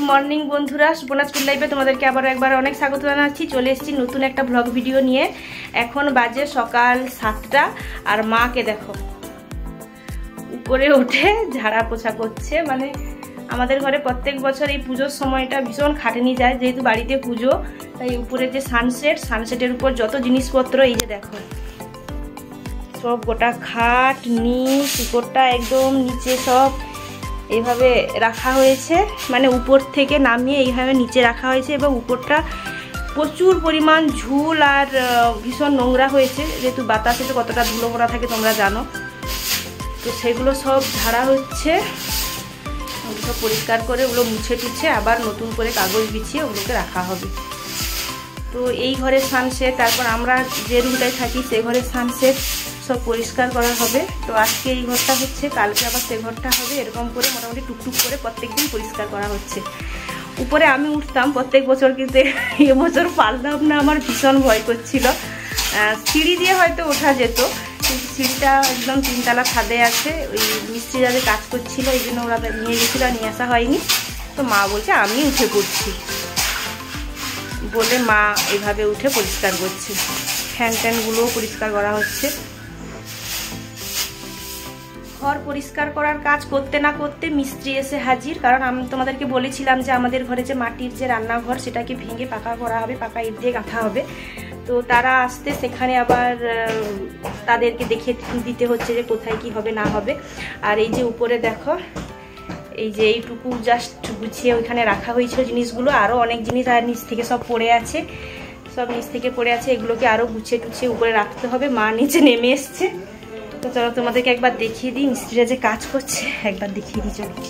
Morning বন্ধুরা, Suparna school লাইফে তোমাদেরকে আবার একবার অনেক স্বাগত জানাচ্ছি। চলে এসেছি নতুন একটা ব্লগ ভিডিও নিয়ে। এখন বাজে সকাল 7টা আর মাকে দেখো উপরে উঠে ঝাড়া পোছা করছে। মানে আমাদের ঘরে প্রত্যেক বছর এই পুজোর সময়টা ভীষণ খাটনি যায়, যেহেতু বাড়িতে পুজো, তাই উপরে যে সানসেটের উপর যত জিনিসপত্র, এই যে দেখো সব গোটা খাট নিচ উপরটা একদম নিচে সব এইভাবে রাখা হয়েছে। মানে উপর থেকে নামিয়ে এইভাবে নিচে রাখা হয়েছে এবং উপরটা প্রচুর পরিমাণ ঝুল আর ভীষণ নোংরা হয়েছে, যেহেতু বাতাসে তো কতটা ধুলো ভরা থাকে তোমরা জানো। তো সেগুলো সব ঝাড়া হচ্ছে, ওগুলো সব পরিষ্কার করে ওগুলো মুছে টুছে আবার নতুন করে কাগজ বিছিয়ে ওগুলোকে রাখা হবে। তো এই ঘরের সানসেট, তারপর আমরা যে রুমটায় থাকি সে ঘরের সানসেট সব পরিষ্কার করা হবে। তো আজকে এই ঘরটা হচ্ছে, কালকে আবার সে ঘরটা হবে, এরকম করে মোটামুটি টুকটুক করে প্রত্যেকদিন পরিষ্কার করা হচ্ছে। উপরে আমি উঠতাম প্রত্যেক বছর, কিন্তু এবছর পারলাম না, আমার ভীষণ ভয় করছিল। সিঁড়ি দিয়ে হয়তো ওঠা যেত, কিন্তু সিঁড়িটা একদম 3তলা ছাদে আছে। ওই মিস্ত্রি যাদের কাজ করছিল এই জন্য ওরা নিয়ে গেছিলো, নিয়ে আসা হয়নি। তো মা বলছে আমি উঠে পড়ছি বলে মা এভাবে উঠে পরিষ্কার করছে। ফ্যান ট্যানগুলোও পরিষ্কার করা হচ্ছে। ঘর পরিষ্কার করার কাজ করতে না করতে মিস্ত্রি এসে হাজির। কারণ আমি তোমাদেরকে বলেছিলাম যে আমাদের ঘরে যে মাটির যে রান্নাঘর সেটাকে ভেঙে পাকা করা হবে, পাকা ইট দিয়ে গাঁথা হবে। তো তারা আসতে সেখানে আবার তাদেরকে দেখিয়ে দিতে হচ্ছে যে কোথায় কি হবে না হবে। আর এই যে উপরে দেখো, এই যে এইটুকু জাস্ট গুছিয়ে ওইখানে রাখা হয়েছিল জিনিসগুলো। আরও অনেক জিনিস আর নিচ থেকে সব পড়ে আছে, সব নিচ থেকে পড়ে আছে। এগুলোকে আরও গুছিয়ে টুছিয়ে উপরে রাখতে হবে। মা নিচে নেমে এসছে। তো চলো তোমাদেরকে একবার দেখিয়ে দিই মিস্ত্রিরা যে কাজ করছে, একবার দেখিয়ে দিই চলো।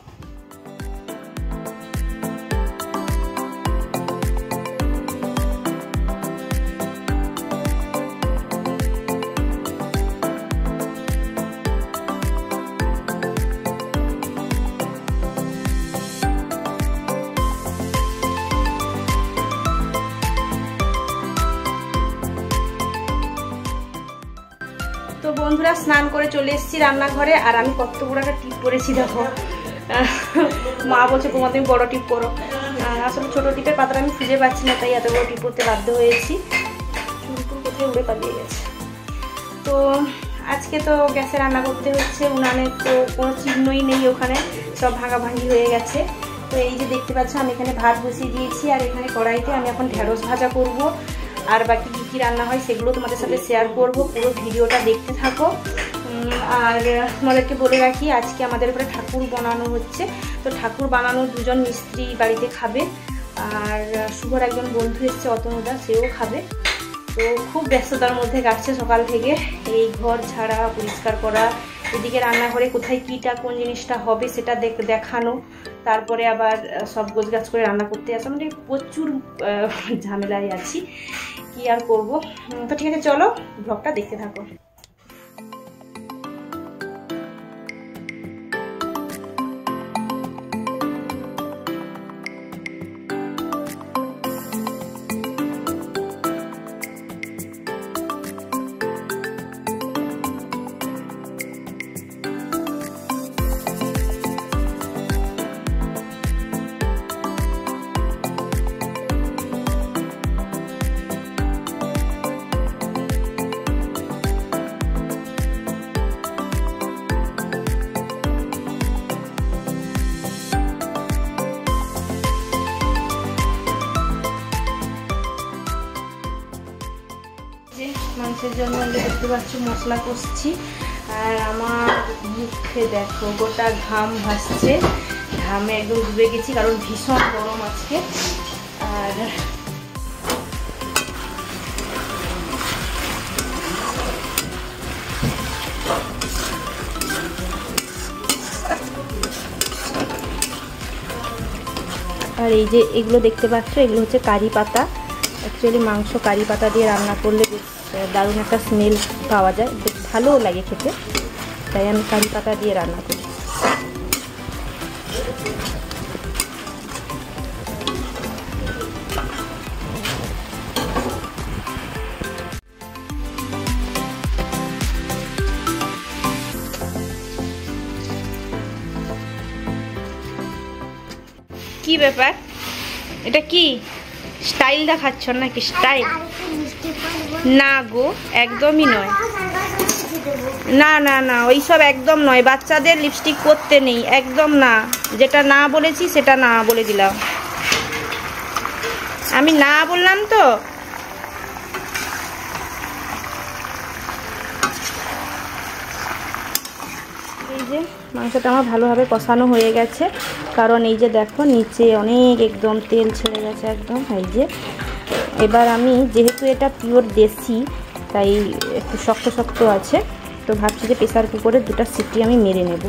তো বন্ধুরা, স্নান করে চলে এসেছি রান্নাঘরে। আর আমি কত বড় একটা টিপ পরেছি দেখো। মা বলছে তোমার তুমি বড় টিপ পরো। আসলে ছোট টিপের পাতাটা আমি খুঁজে পাচ্ছি না, তাই এত বড় টিপ পরতে বাধ্য হয়েছি। চুল কোথায় উড়ে পালিয়ে গেছে। তো আজকে তো গ্যাসে রান্না করতে হচ্ছে, উনানে তো কোনো চিহ্নই নেই, ওখানে সব ভাঙাভাঙি হয়ে গেছে। তো এই যে দেখতে পাচ্ছ আমি এখানে ভাত বসিয়ে দিয়েছি, আর এখানে কড়াইতে আমি এখন ঢেঁড়স ভাজা করব। আর বাকি কী কী রান্না হয় সেগুলো তোমাদের সাথে শেয়ার করব, পুরো ভিডিওটা দেখতে থাকো। আর তোমাদেরকে বলে রাখি আজকে আমাদের উপরে ঠাকুর বানানো হচ্ছে। তো ঠাকুর বানানোর দুজন মিস্ত্রি বাড়িতে খাবে, আর শুভর একজন বন্ধু এসছে অতনুদা, সেও খাবে। তো খুব ব্যস্ততার মধ্যে কাটছে সকাল থেকে। এই ঘর ছাড়া, পরিষ্কার করা, এদিকে রান্নাঘরে কোথায় কীটা কোন জিনিসটা হবে সেটা দেখানো, তারপরে আবার সব গোছগাছ করে রান্না করতে আসা, মানে প্রচুর ঝামেলায় আছি, কি আর করব। তো ঠিক আছে, চলো ব্লগটা দেখতে থাকো। মাংসের জন্য দেখতে পাচ্ছ মশলা কষছি, আর আমার মুখে দেখো গোটা ঘাম ভাসছে, ঘামে একদম ডুবে গেছি, কারণ ভীষণ গরম আজকে। আর এই যে এগুলো দেখতে পাচ্ছ, এগুলো হচ্ছে কারি পাতা। অ্যাকচুয়ালি মাংস কারি পাতা দিয়ে রান্না করলে বেশ দারুণ একটা স্মেল পাওয়া যায়, বেশ ভালোও লাগে খেতে, তাই আমি কারি পাতা দিয়ে রান্না করি। কি কি ব্যাপার? এটা কি স্টাইল দেখাচ্ছ নাকি? স্টাইল না গো, একদমই নয়। না না না, ওইসব একদম নয়। বাচ্চাদের লিপস্টিক পরতে নেই, একদম না। যেটা না বলেছি সেটা না বলে দিলাম। আমি না বললাম তো। এই যে মাংসটা আমার ভালোভাবে কষানো হয়ে গেছে, কারণ এই যে দেখো নিচে অনেক একদম তেল ছেড়ে গেছে একদম। এই যে এবার আমি, যেহেতু এটা পিওর দেশি, তাই একটু শক্ত শক্ত আছে, তো ভাবছি যে প্রেসার কুকারে 2টা সিটি আমি মেরে নেব।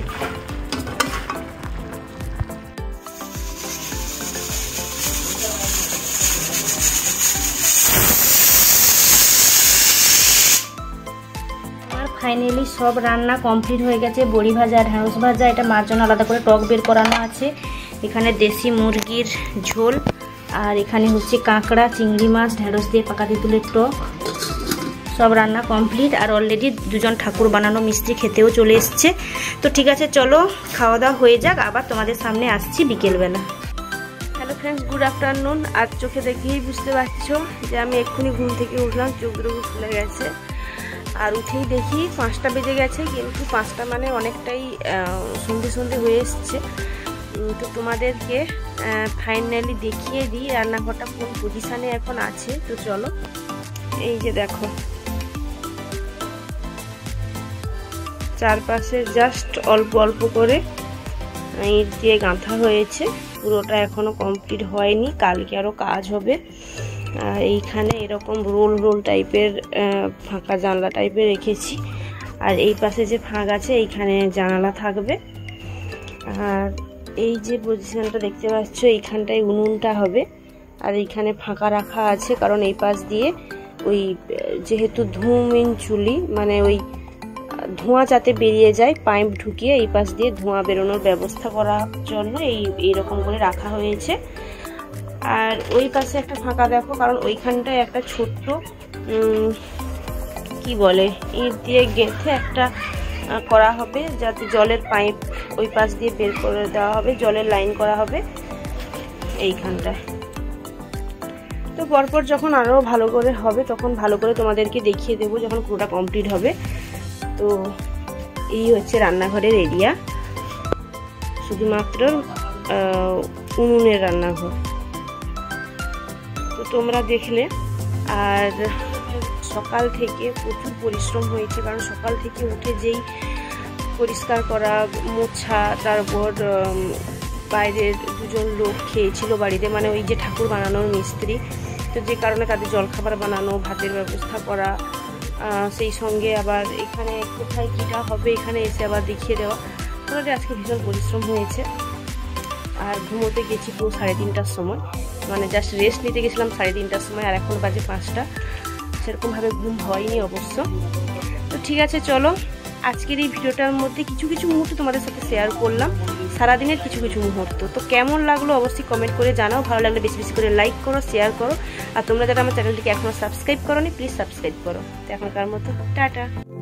ফাইনালি সব রান্না কমপ্লিট হয়ে গেছে। বড়ি ভাজা, ঢ্যাঁড়স ভাজা, এটা মার জন্য আলাদা করে টক বের করানো আছে। এখানে দেশি মুরগির ঝোল, আর এখানে হচ্ছে কাঁকড়া, চিংড়ি মাছ, ঢ্যাঁড়স দিয়ে পাকা তেঁতুলের টক। সব রান্না কমপ্লিট, আর অলরেডি 2জন ঠাকুর বানানো মিস্ত্রি খেতেও চলে এসছে। তো ঠিক আছে, চলো খাওয়া দাওয়া হয়ে যাক, আবার তোমাদের সামনে আসছি বিকেলবেলা। Hello friends, good afternoon. আর চোখে দেখেই বুঝতে পারছো যে আমি এক্ষুনি ঘুম থেকে উঠলাম, চোখ দুটো খুলে গেছে। আর উঠেই দেখি 5টা বেজে গেছে, কিন্তু 5টা মানে অনেকটাই সন্ধে সন্ধে হয়ে এসছে। তো তোমাদেরকে ফাইনালি দেখিয়ে দিই রান্নাঘরটা কোন পজিশানে এখন আছে। তো চলো, এই যে দেখো চারপাশে জাস্ট অল্প অল্প করে ইট দিয়ে গাঁথা হয়েছে, পুরোটা এখনো কমপ্লিট হয়নি, কালকে আরও কাজ হবে। আর এইখানে এরকম রোল রোল টাইপের ফাঁকা জানলা টাইপের রেখেছি, আর এই পাশে যে ফাঁক আছে এইখানে জানালা থাকবে। আর এই যে পজিশনটা দেখতে পাচ্ছ, এইখানটায় উনুনটা হবে, আর এইখানে ফাঁকা রাখা আছে, কারণ এই পাশ দিয়ে ওই যেহেতু ধূমিন চুলি, মানে ওই ধোঁয়া যাতে বেরিয়ে যায়, পাইপ ঢুকিয়ে এই পাশ দিয়ে ধোঁয়া বেরোনোর ব্যবস্থা করার জন্য এইরকম করে রাখা হয়েছে। আর ওই পাশে একটা ফাঁকা দেখো, কারণ ওইখানটায় একটা ছোট্ট কি বলে ইট দিয়ে গেঁথে একটা করা হবে, যাতে জলের পাইপ ওই পাশ দিয়ে বের করে দেওয়া হবে, জলের লাইন করা হবে এইখানটায়। তো পরপর যখন আরও ভালো করে হবে, তখন ভালো করে তোমাদেরকে দেখিয়ে দেবো যখন পুরোটা কমপ্লিট হবে। তো এই হচ্ছে রান্নাঘরের এরিয়া, শুধুমাত্র উনুনের রান্নাঘর। তো তোমরা দেখলে। আর সকাল থেকে প্রচুর পরিশ্রম হয়েছে, কারণ সকাল থেকে উঠে যেই পরিষ্কার করা, মোছা, তারপর বাইরের 2জন লোক খেয়েছিল বাড়িতে, মানে ওই যে ঠাকুর বানানোর মিস্ত্রি, তো যে কারণে তাদের জলখাবার বানানো, ভাতের ব্যবস্থা করা, সেই সঙ্গে আবার এখানে কোথায় কীটা হবে এখানে এসে আবার দেখিয়ে দেওয়া। তাহলে আজকে ভীষণ পরিশ্রম হয়েছে। আর ঘুমোতে গেছি পুরো 3:30টার সময়, মানে জাস্ট রেস্ট নিতে গেছিলাম 3:30টার সময়, আর এখন বাজে 5টা। সেরকমভাবে ঘুম হয়নি অবশ্য। তো ঠিক আছে, চলো আজকের এই ভিডিওটার মধ্যে কিছু কিছু মুহূর্ত তোমাদের সাথে শেয়ার করলাম, সারাদিনের কিছু কিছু মুহূর্ত। তো কেমন লাগলো অবশ্যই কমেন্ট করে জানাও, ভালো লাগলে বেশি বেশি করে লাইক করো, শেয়ার করো। আর তোমরা যারা আমার চ্যানেলটিকে এখনও সাবস্ক্রাইব করোনি, প্লিজ সাবস্ক্রাইব করো। তো এখনকার মতো টাটা।